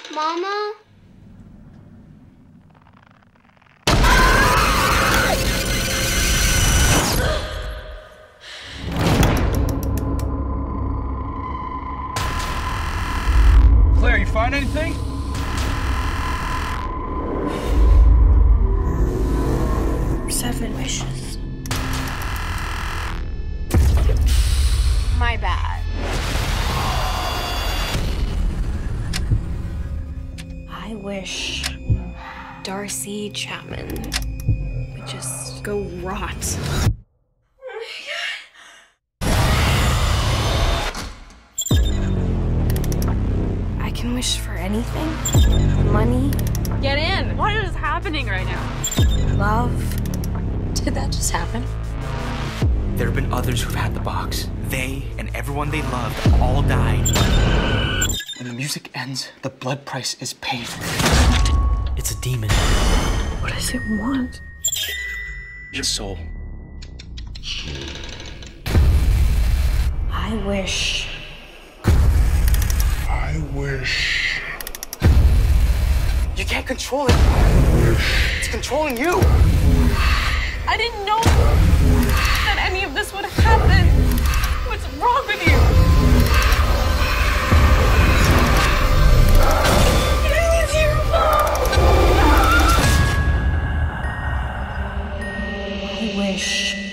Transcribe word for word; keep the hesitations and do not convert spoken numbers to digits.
Mama? Claire, you find anything? Seven wishes. My bad. I wish Darcy Chapman would just go rot. I can wish for anything. Money. Get in! What is happening right now? Love. Did that just happen? There have been others who've had the box. They and everyone they loved all died. When the music ends, the blood price is paid. It's a demon. What does it want? Your soul. I wish. I wish. You can't control it. It's controlling you. I didn't know that any of this would happen. What's wrong with you? It was your fault. I wish.